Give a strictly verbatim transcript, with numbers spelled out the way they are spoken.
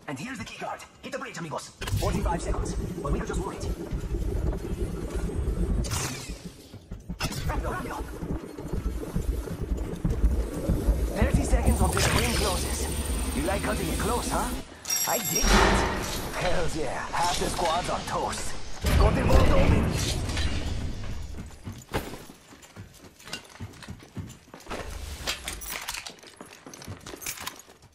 And here's the keycard. Hit the bridge, amigos. forty-five seconds. But we could just wait. Rápido, rápido. thirty seconds until the ring closes. You like cutting it close, huh? I dig that. Hells yeah. Half the squad's on toast. Got the ball, Domin.